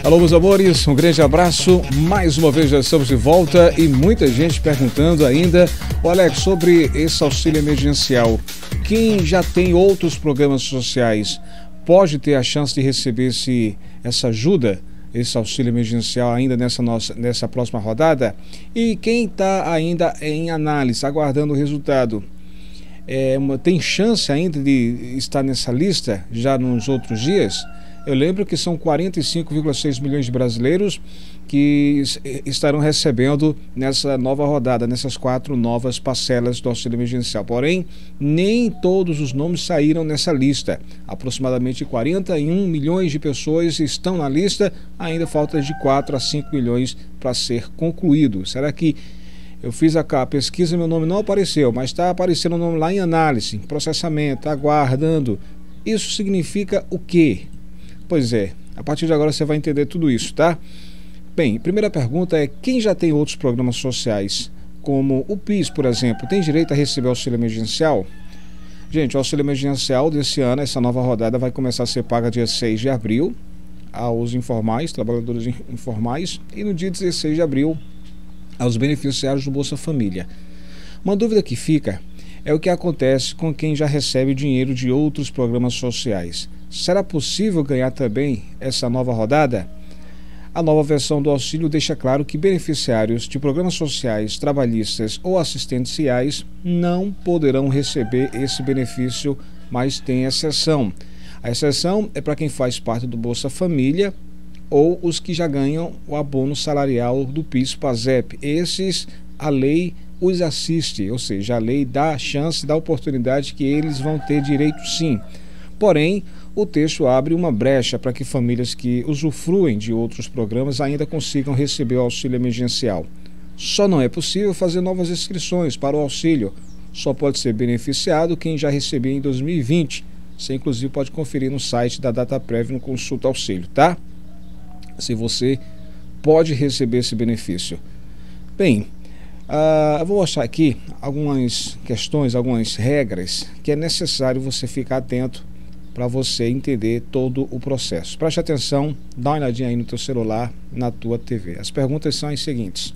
Alô, meus amores, um grande abraço. Mais uma vez já estamos de volta e muita gente perguntando ainda, Alex, sobre esse auxílio emergencial. Quem já tem outros programas sociais pode ter a chance de receber essa ajuda, esse auxílio emergencial ainda nessa próxima rodada? E quem está ainda em análise, aguardando o resultado, tem chance ainda de estar nessa lista já nos outros dias? Eu lembro que são 45,6 milhões de brasileiros que estarão recebendo nessa nova rodada, nessas 4 novas parcelas do auxílio emergencial. Porém, nem todos os nomes saíram nessa lista. Aproximadamente 41 milhões de pessoas estão na lista, ainda falta de 4 a 5 milhões para ser concluído. Será que eu fiz a pesquisa e meu nome não apareceu, mas está aparecendo o nome lá em análise, em processamento, aguardando. Isso significa o quê? Pois é, a partir de agora você vai entender tudo isso, tá? Bem, primeira pergunta é: quem já tem outros programas sociais, como o PIS, por exemplo, tem direito a receber auxílio emergencial? Gente, o auxílio emergencial desse ano, essa nova rodada, vai começar a ser paga dia 6 de abril aos informais, trabalhadores informais, e no dia 16 de abril aos beneficiários do Bolsa Família. Uma dúvida que fica é o que acontece com quem já recebe dinheiro de outros programas sociais. Será possível ganhar também essa nova rodada? A nova versão do auxílio deixa claro que beneficiários de programas sociais, trabalhistas ou assistenciais não poderão receber esse benefício, mas tem exceção. A exceção é para quem faz parte do Bolsa Família ou os que já ganham o abono salarial do PIS/PASEP. Esses, a lei os assiste, ou seja, a lei dá a chance, dá a oportunidade que eles vão ter direito sim. Porém, o texto abre uma brecha para que famílias que usufruem de outros programas ainda consigam receber o auxílio emergencial. Só não é possível fazer novas inscrições para o auxílio. Só pode ser beneficiado quem já recebeu em 2020. Você, inclusive, pode conferir no site da Dataprev no Consulta Auxílio, tá? Se você pode receber esse benefício. Bem, eu vou mostrar aqui algumas questões, algumas regras que é necessário você ficar atento para você entender todo o processo. Preste atenção, dá uma olhadinha aí no teu celular, na tua TV. As perguntas são as seguintes: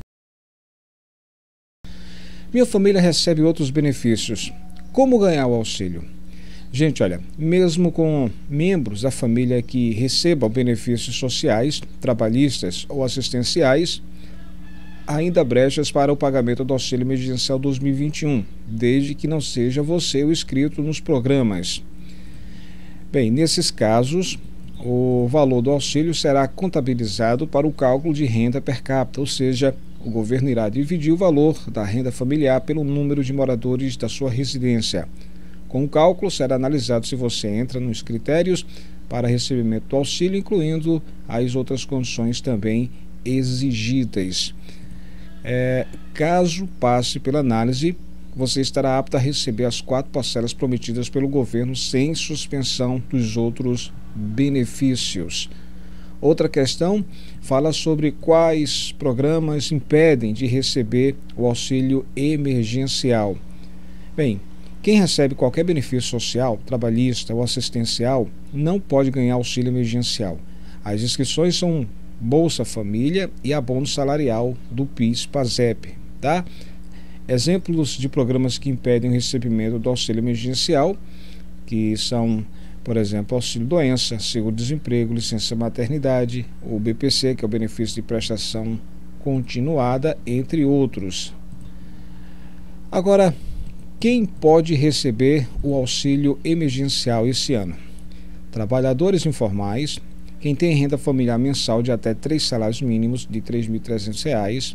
minha família recebe outros benefícios. Como ganhar o auxílio? Gente, olha, mesmo com membros da família que recebam benefícios sociais, trabalhistas ou assistenciais, ainda há brechas para o pagamento do auxílio emergencial 2021, desde que não seja você o inscrito nos programas. Bem, nesses casos, o valor do auxílio será contabilizado para o cálculo de renda per capita, ou seja, o governo irá dividir o valor da renda familiar pelo número de moradores da sua residência. Com o cálculo, será analisado se você entra nos critérios para recebimento do auxílio, incluindo as outras condições também exigidas. Caso passe pela análise, você estará apto a receber as 4 parcelas prometidas pelo governo sem suspensão dos outros benefícios. Outra questão fala sobre quais programas impedem de receber o auxílio emergencial. Bem, quem recebe qualquer benefício social, trabalhista ou assistencial não pode ganhar auxílio emergencial. As inscrições são Bolsa Família e abono salarial do PIS/PASEP, tá? Exemplos de programas que impedem o recebimento do auxílio emergencial, que são, por exemplo, auxílio doença, seguro-desemprego, licença maternidade, o BPC, que é o benefício de prestação continuada, entre outros. Agora, quem pode receber o auxílio emergencial esse ano? Trabalhadores informais, quem tem renda familiar mensal de até 3 salários mínimos de R$ 3.300,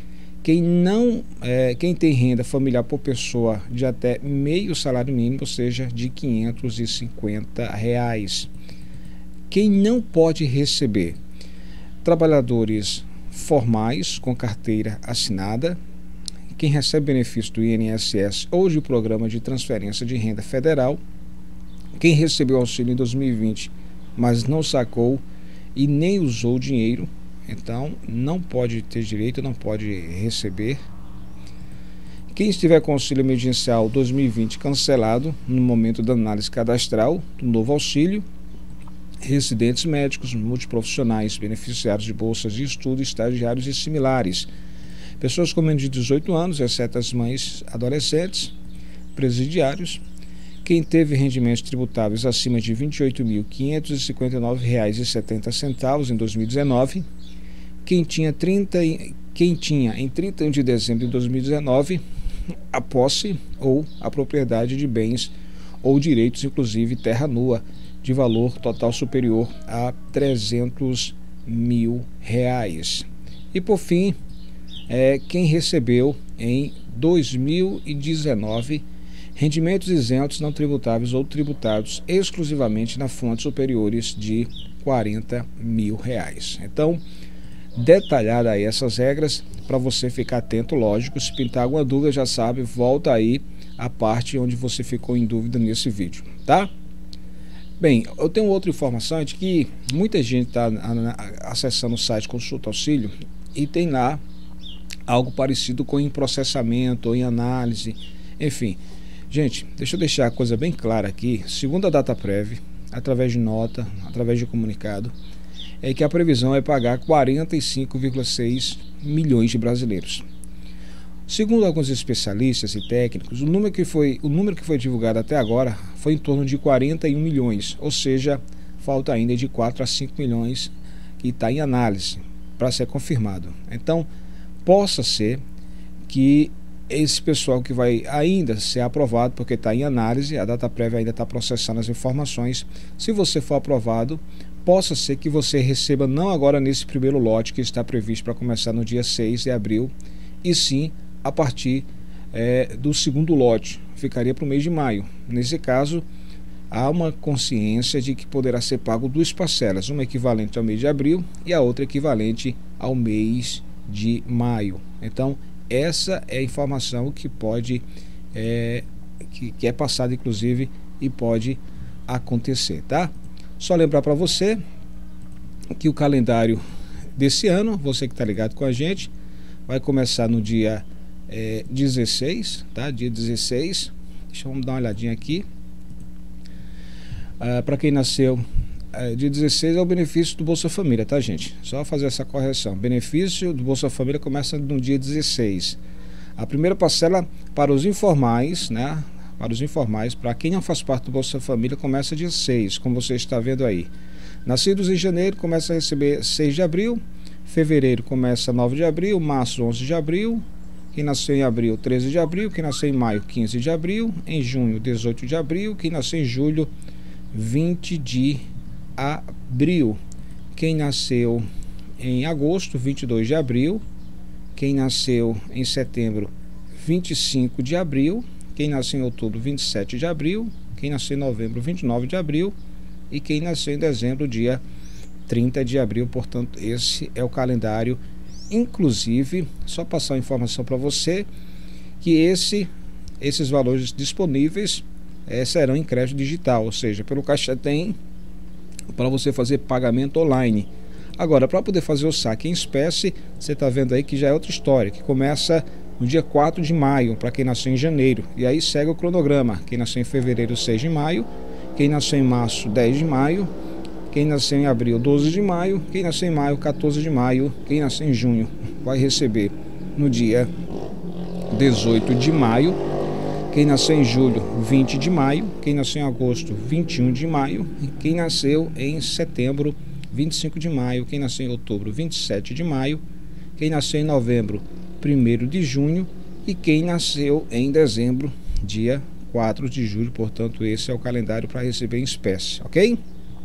quem tem renda familiar por pessoa de até meio salário mínimo, ou seja, de R$ 550. Quem não pode receber? Trabalhadores formais com carteira assinada, quem recebe benefício do INSS ou de programa de transferência de renda federal, quem recebeu auxílio em 2020, mas não sacou e nem usou o dinheiro, então não pode ter direito, não pode receber. Quem estiver com auxílio emergencial 2020 cancelado no momento da análise cadastral do novo auxílio, residentes médicos, multiprofissionais, beneficiários de bolsas de estudo, estagiários e similares. Pessoas com menos de 18 anos, exceto as mães adolescentes, presidiários. Quem teve rendimentos tributáveis acima de R$ 28.559,70 em 2019. Quem tinha em 31 de dezembro de 2019 a posse ou a propriedade de bens ou direitos, inclusive terra nua, de valor total superior a R$ 300 mil. E por fim, quem recebeu em 2019 rendimentos isentos não tributáveis ou tributados exclusivamente na fontes superiores de R$ 40 mil. Então, detalhada aí essas regras para você ficar atento, lógico. Se pintar alguma dúvida, já sabe, volta aí a parte onde você ficou em dúvida nesse vídeo, tá? Bem, eu tenho outra informação de que muita gente está acessando o site Consulta Auxílio e tem lá algo parecido com em processamento ou em análise, enfim. Gente, deixa eu deixar a coisa bem clara aqui. Segundo a Dataprev, através de nota, através de comunicado, é que a previsão é pagar 45,6 milhões de brasileiros. Segundo alguns especialistas e técnicos, o número que foi divulgado até agora foi em torno de 41 milhões, ou seja, falta ainda de 4 a 5 milhões que está em análise para ser confirmado. Então, possa ser que esse pessoal que vai ainda ser aprovado, porque está em análise, a Dataprev ainda está processando as informações. Se você for aprovado, possa ser que você receba não agora nesse primeiro lote que está previsto para começar no dia 6 de abril, e sim a partir do segundo lote, ficaria para o mês de maio. Nesse caso, há uma consciência de que poderá ser pago duas parcelas, uma equivalente ao mês de abril e a outra equivalente ao mês de maio. Então, essa é a informação que pode, que é passada inclusive e pode acontecer, tá? Só lembrar para você que o calendário desse ano, você que está ligado com a gente, vai começar no dia 16, tá? Dia 16, deixa eu dar uma olhadinha aqui. Para quem nasceu dia 16 é o benefício do Bolsa Família, tá, gente? Só fazer essa correção. Benefício do Bolsa Família começa no dia 16. A primeira parcela para os informais, né? Para os informais, para quem não faz parte do Bolsa Família, começa dia 6, como você está vendo aí. Nascidos em janeiro começa a receber 6 de abril, fevereiro começa 9 de abril, março 11 de abril, quem nasceu em abril 13 de abril, quem nasceu em maio 15 de abril, em junho 18 de abril, quem nasceu em julho 20 de abril, quem nasceu em agosto 22 de abril, quem nasceu em setembro 25 de abril, quem nasceu em outubro 27 de abril, quem nasceu em novembro 29 de abril e quem nasceu em dezembro dia 30 de abril. Portanto, esse é o calendário. Inclusive, só passar a informação para você que esses valores disponíveis serão em crédito digital, ou seja, pelo Caixa Tem, para você fazer pagamento online. Agora, para poder fazer o saque em espécie, você está vendo aí que já é outra história, que começa no dia 4 de maio, para quem nasceu em janeiro, e aí segue o cronograma. Quem nasceu em fevereiro, 6 de maio, quem nasceu em março, 10 de maio, quem nasceu em abril, 12 de maio, quem nasceu em maio, 14 de maio, quem nasceu em junho vai receber no dia 18 de maio, quem nasceu em julho, 20 de maio, quem nasceu em agosto, 21 de maio, quem nasceu em setembro, 25 de maio, quem nasceu em outubro, 27 de maio, quem nasceu em novembro, 1º de junho e quem nasceu em dezembro, dia 4 de julho. Portanto, esse é o calendário para receber em espécie, ok?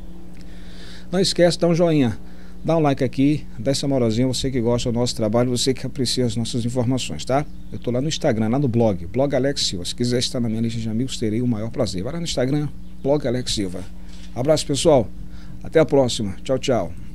Não esquece de dar um joinha, dá um like aqui, dá essa moralzinha, você que gosta do nosso trabalho, você que aprecia as nossas informações, tá? Eu tô lá no Instagram, lá no blog Alex Silva. Se quiser estar na minha lista de amigos, terei o maior prazer. Vai lá no Instagram, blog Alex Silva. Abraço, pessoal. Até a próxima. Tchau, tchau.